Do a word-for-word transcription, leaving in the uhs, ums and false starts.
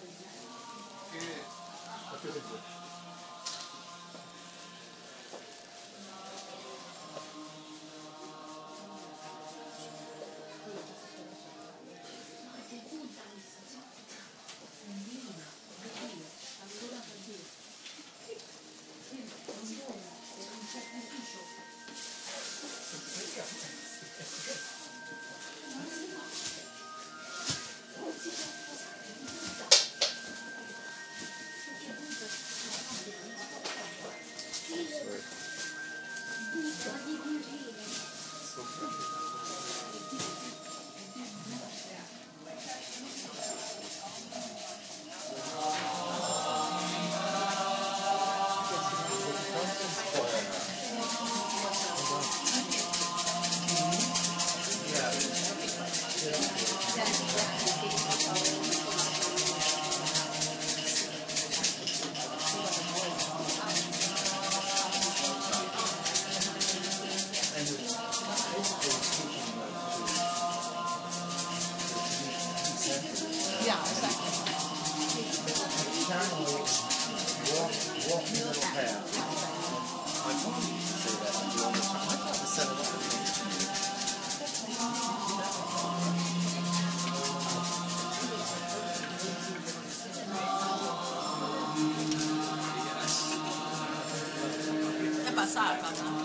Yeah, exactly. Walk, walk the little path. I told you to say that to you all the time. I thought to set it up. È passata.